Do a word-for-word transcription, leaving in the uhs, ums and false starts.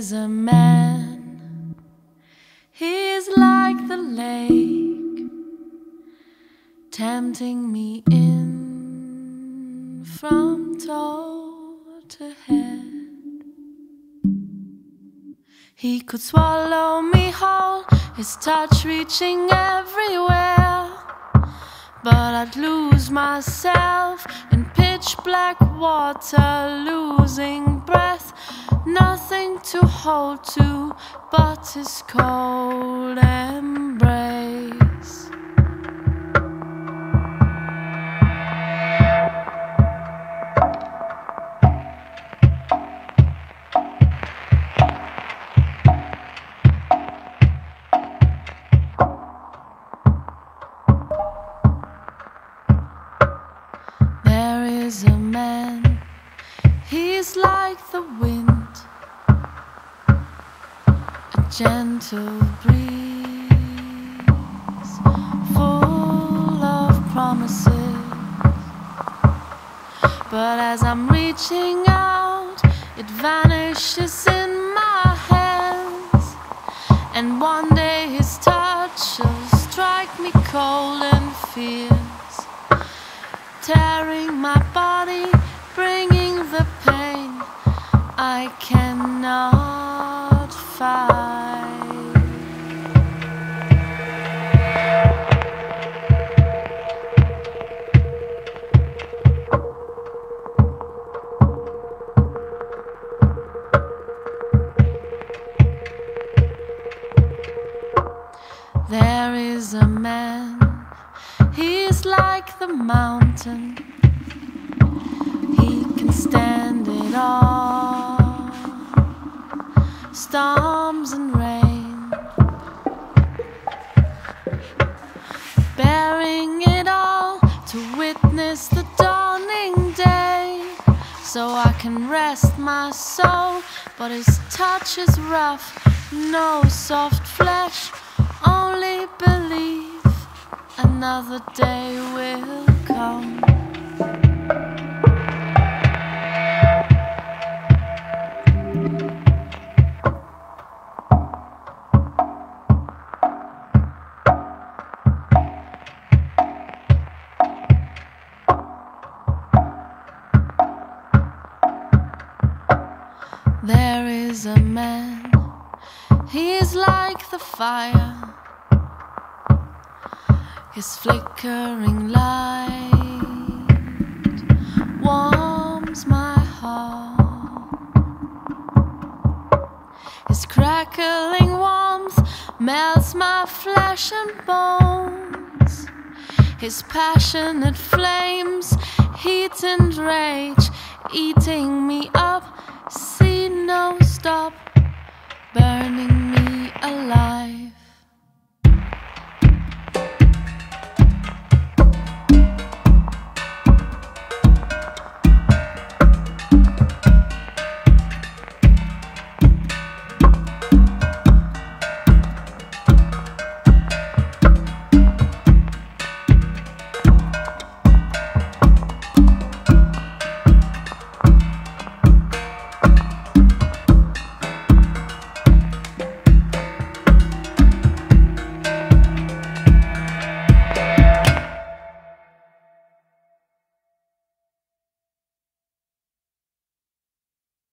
is a man, he's like the lake, tempting me in from toe to head. He could swallow me whole, his touch reaching everywhere, but I'd lose myself in pitch black water, losing breath, nothing to hold to but his cold embrace. There is a man, he's like the wind, a gentle breeze, full of promises. But as I'm reaching out, it vanishes in my hands, and one day his touch will strike me cold and fierce, tearing my body, bringing the pain I cannot fight. There is a man, he's like the mountain, he can stand it all, storms and rain, bearing it all to witness the dawning day, so I can rest my soul. But his touch is rough, no soft flesh, only believe another day will come. There is a man, he's like the fire, his flickering light warms my heart. His crackling warmth melts my flesh and bones. His passionate flames, heat and rage, eating me up